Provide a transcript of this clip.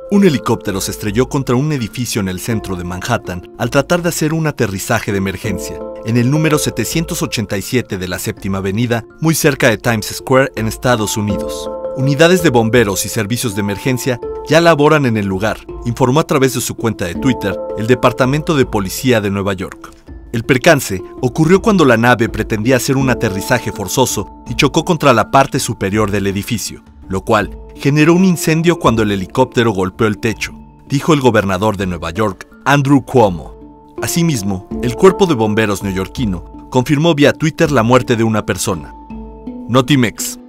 Un helicóptero se estrelló contra un edificio en el centro de Manhattan al tratar de hacer un aterrizaje de emergencia, en el número 787 de la Séptima Avenida, muy cerca de Times Square en Estados Unidos. Unidades de bomberos y servicios de emergencia ya laboran en el lugar, informó a través de su cuenta de Twitter el Departamento de Policía de Nueva York. El percance ocurrió cuando la nave pretendía hacer un aterrizaje forzoso y chocó contra la parte superior del edificio, lo cual generó un incendio cuando el helicóptero golpeó el techo, dijo el gobernador de Nueva York, Andrew Cuomo. Asimismo, el cuerpo de bomberos neoyorquino confirmó vía Twitter la muerte de una persona. Notimex.